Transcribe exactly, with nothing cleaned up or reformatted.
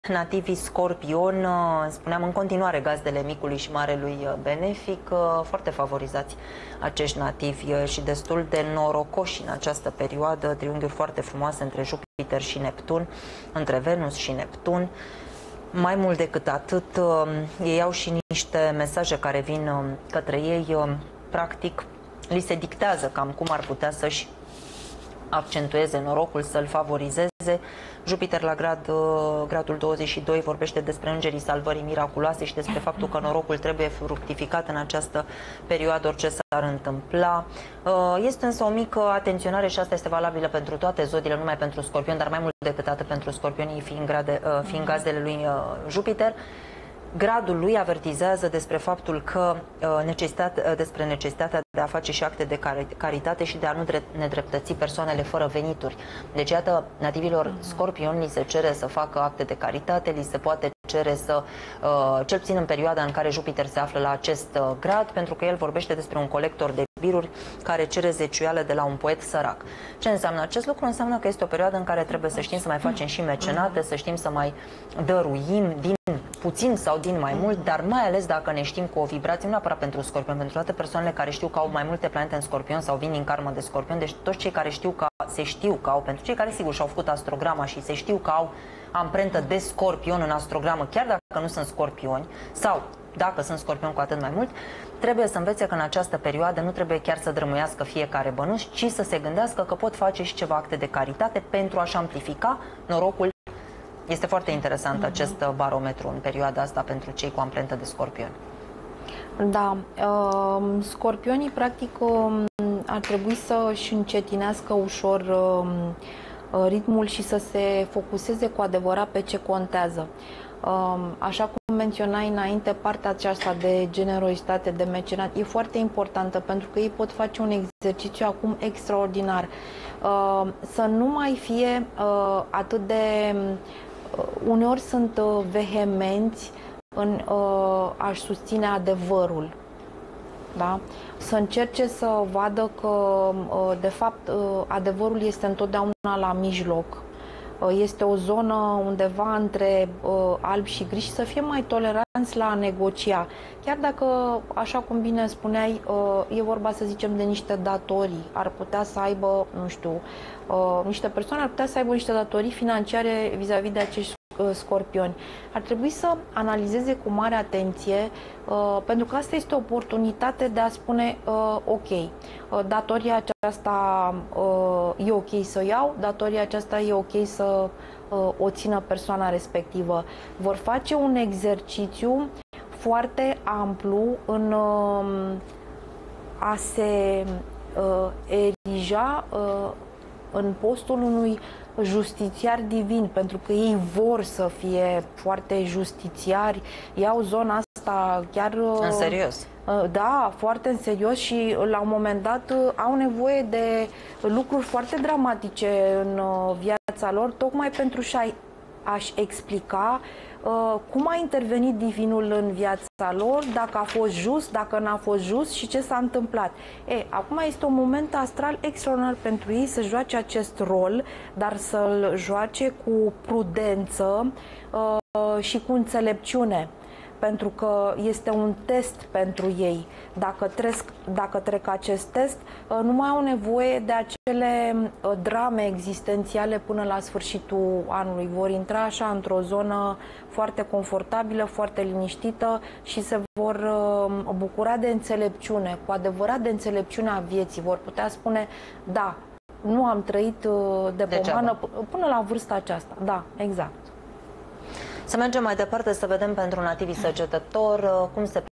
nativii Scorpion, spuneam în continuare gazdele micului și marelui benefic, foarte favorizați acești nativi și destul de norocoși în această perioadă, triunghiuri foarte frumoase între Jupiter și Neptun, între Venus și Neptun. Mai mult decât atât, ei au și niște mesaje care vin către ei, practic li se dictează cam cum ar putea să-și accentueze norocul, să-l favorizeze. Jupiter la grad, gradul douăzeci și doi vorbește despre îngerii salvării miraculoase și despre faptul că norocul trebuie fructificat în această perioadă, orice s-ar întâmpla. Este însă o mică atenționare și asta este valabilă pentru toate zodiile, numai pentru Scorpion, dar mai mult decât atât pentru Scorpionii, fiind, grade, fiind gazdele lui Jupiter. Gradul lui avertizează despre faptul că necesitate, despre necesitatea de a face și acte de caritate și de a nu nedreptăți persoanele fără venituri. Deci, iată, nativilor Scorpion li se cere să facă acte de caritate, li se poate cere să, cel puțin în perioada în care Jupiter se află la acest grad, pentru că el vorbește despre un colector de biruri care cere zeciuială de la un poet sărac. Ce înseamnă acest lucru? Înseamnă că este o perioadă în care trebuie să știm să mai facem și mecenate, să știm să mai dăruim din puțin sau din mai mult, dar mai ales dacă ne știm cu o vibrație, nu neapărat pentru Scorpion, pentru toate persoanele care știu că au mai multe planete în Scorpion sau vin din karmă de Scorpion, deci toți cei care știu că se știu că au, pentru cei care sigur și-au făcut astrograma și se știu că au amprentă de Scorpion în astrogramă, chiar dacă nu sunt Scorpioni, sau dacă sunt Scorpion cu atât mai mult, trebuie să învețe că în această perioadă nu trebuie chiar să drămuiască fiecare bănuț, ci să se gândească că pot face și ceva acte de caritate pentru a-și amplifica norocul. Este foarte interesant acest barometru în perioada asta pentru cei cu amprentă de Scorpion. Da, uh, Scorpionii practic uh, ar trebui să-și încetinească ușor uh, ritmul și să se focuseze cu adevărat pe ce contează. Uh, așa cum menționai înainte, partea aceasta de generozitate, de mecenat, e foarte importantă pentru că ei pot face un exercițiu acum extraordinar. Uh, să nu mai fie uh, atât de... Uneori sunt uh, vehemenți în uh, a-și susține adevărul. Da? Să încerce să vadă că, uh, de fapt, uh, adevărul este întotdeauna la mijloc. Uh, este o zonă undeva între uh, alb și gri și să fie mai toleranți la a negocia. Chiar dacă, așa cum bine spuneai, uh, e vorba, să zicem, de niște datorii. Ar putea să aibă, nu știu, uh, niște persoane ar putea să aibă niște datorii financiare vis-a-vis de acești Scorpioni. Ar trebui să analizeze cu mare atenție, uh, pentru că asta este o oportunitate de a spune uh, ok, uh, datoria aceasta uh, e ok să o iau, datoria aceasta e ok să uh, o țină persoana respectivă. Vor face un exercițiu foarte amplu în uh, a se uh, erija uh, în postul unui justițiar divin, pentru că ei vor să fie foarte justițiari, iau zona asta chiar... În serios. Da, foarte în serios și la un moment dat au nevoie de lucruri foarte dramatice în viața lor, tocmai pentru a-și explica uh, cum a intervenit divinul în viața lor, dacă a fost just, dacă n-a fost just și ce s-a întâmplat. E, acum este un moment astral extraordinar pentru ei să joace acest rol, dar să-l joace cu prudență uh, și cu înțelepciune, pentru că este un test pentru ei. Dacă trec, dacă trec acest test, nu mai au nevoie de acele drame existențiale până la sfârșitul anului. Vor intra așa într-o zonă foarte confortabilă, foarte liniștită și se vor bucura de înțelepciune, cu adevărat de înțelepciunea vieții. Vor putea spune, da, nu am trăit de pomană până la vârsta aceasta. Da, exact. Să mergem mai departe să vedem pentru nativii Săgetător cum se